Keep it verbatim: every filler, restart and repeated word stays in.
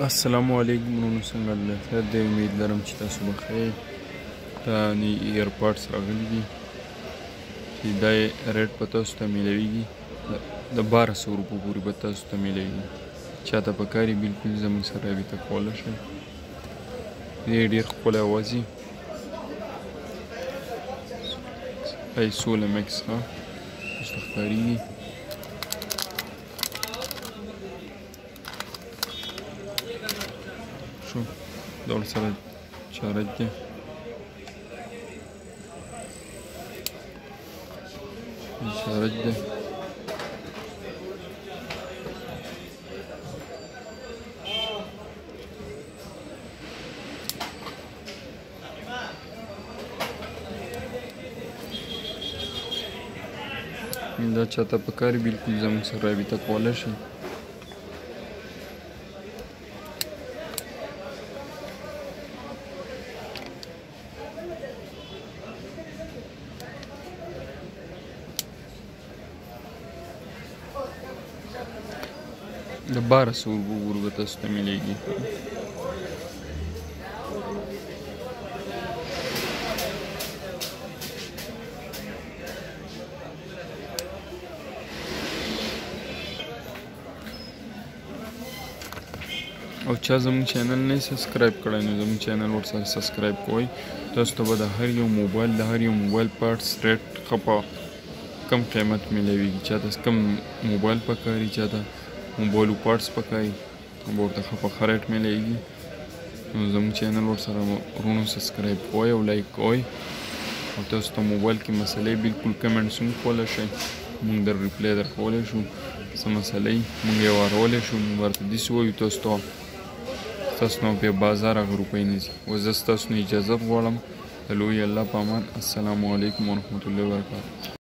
السلام علیکم ورونو، څنګه د خیر دی؟ امید لرم چې تاسو به ښه یې. دا نی ایرپاډس راغلي دي چې دا یې ریټ په تاسو ته میلاویږي د باره سوه روپو پورې به تاسو ته میلاویږي. چاته پکار وي بلکل زموږ سره رابطه کولی شئ. دې ډېر ښکلی اواز وي. ای سوله میکس ها تاسو ته ښکارېږي. شو دا ورسره چارج دی. چارج دی. دا چاته پکار وي بلکل زموږ سره رابطه کولی شئ. د باره سوه روپو پورې به تاسو ته میلیږي. او چا زموږ چینل نه سبسکرایب کړی نو زموږ چینل ورسره سبسکرایب کوئ. تاسو ته به د هر یو موبایل د هر یو موبایل پارټس ریټ ښه په کم قیمت میلاویږي. چاته کم موبایل پکاري، چاته موبایلو پارټس پکاري، به ورته ښه په ښه ریټ میلاویږي. نو زموږ چینل ورسره ورونو سبسکرایب کوئ او لایک کوئ. او تاسو ته موبایل کې مسلې بلکل کمنټس هم کولی شئ، موږ در ریپلی درکولی شو. څه مسله وي موږ یې وارولی شو، موږ ورته داسې وایو تاسو ته ستاسو نه په بازار هغه روپۍ نه ځي. اوس زه ستاسو نه اجازت غواړم. د لوی الله په امان. السلام علیکم ورحمة الله وبرکاته.